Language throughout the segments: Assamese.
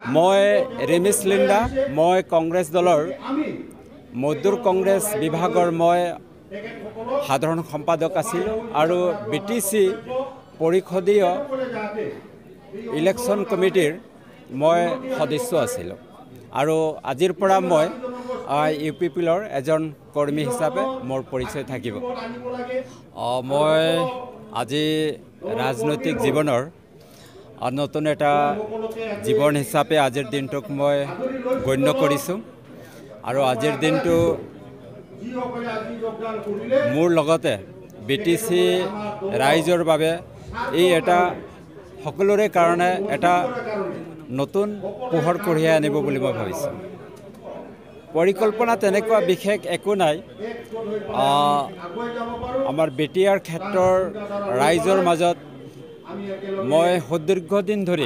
মই ৰিমিশ লিণ্ডা মই কংগ্ৰেছ দলৰ মধ্যৰ কংগ্ৰেছ বিভাগৰ মই সাধাৰণ সম্পাদক আছিল আৰু বিটিসি পৰিষদীয় ইলেকশ্যন কমিটিৰ মই সদস্য আছিল আৰু আজিৰ পৰা মই UPPLৰ এজন কৰ্মী হিচাপে মোৰ পৰিচয় থাকিব। মই আজি ৰাজনৈতিক জীৱনৰ নতুন এটা জীৱন হিচাপে আজিৰ দিনটোক মই গণ্য কৰিছোঁ আৰু আজিৰ দিনটো মোৰ লগতে বিটিসি ৰাইজৰ বাবে এই এটা সকলোৰে কাৰণে এটা নতুন পোহৰ কঢ়িয়াই আনিব বুলি মই ভাবিছোঁ। পৰিকল্পনা তেনেকুৱা বিশেষ একো নাই। আমাৰ বিটিআৰ ক্ষেত্ৰৰ ৰাইজৰ মাজত মই সুদীৰ্ঘদিন ধৰি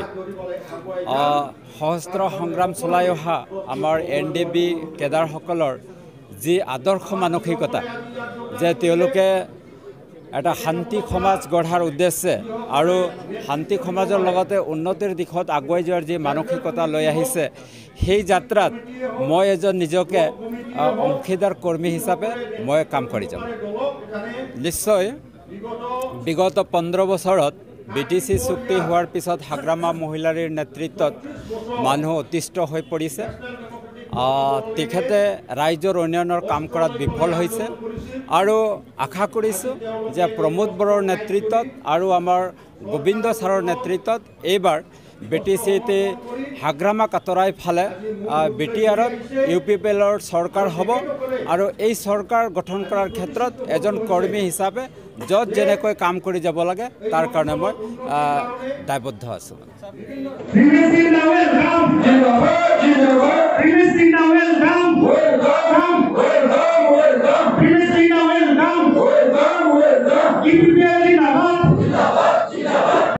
সহস্ৰ সংগ্ৰাম চলাই অহা আমাৰ NDB কেডাৰসকলৰ যি আদৰ্শ মানসিকতা যে তেওঁলোকে এটা শান্তি সমাজ গঢ়াৰ উদ্দেশ্যে আৰু শান্তি সমাজৰ লগতে উন্নতিৰ দিশত আগুৱাই যোৱাৰ যি মানসিকতা লৈ আহিছে, সেই যাত্ৰাত মই এজন নিজকে অংশীদাৰ কৰ্মী হিচাপে মই কাম কৰি যাম। নিশ্চয় বিগত 15 বছৰত বিটিসি চুক্তি হোৱাৰ পিছত হাগ্ৰামা মহিলাৰীৰ নেতৃত্বত মানুহ অতিষ্ঠ হৈ পৰিছে। তেখেতে ৰাইজৰ উন্নয়নৰ কাম কৰাত বিফল হৈছে আৰু আশা কৰিছোঁ যে প্ৰমোদ বড়োৰ নেতৃত্বত আৰু আমাৰ গোবিন্দ ছাৰৰ নেতৃত্বত এইবাৰ বিটিসিতে হাগ্ৰামা কাটৰাই ফালে বিটিআৰত UPPLৰ চৰকাৰ হ'ব আৰু এই চৰকাৰ গঠন কৰাৰ ক্ষেত্ৰত এজন কৰ্মী হিচাপে য'ত যেনেকৈ কাম কৰি যাব লাগে তাৰ কাৰণে মই দায়বদ্ধ আছোঁ। UPPL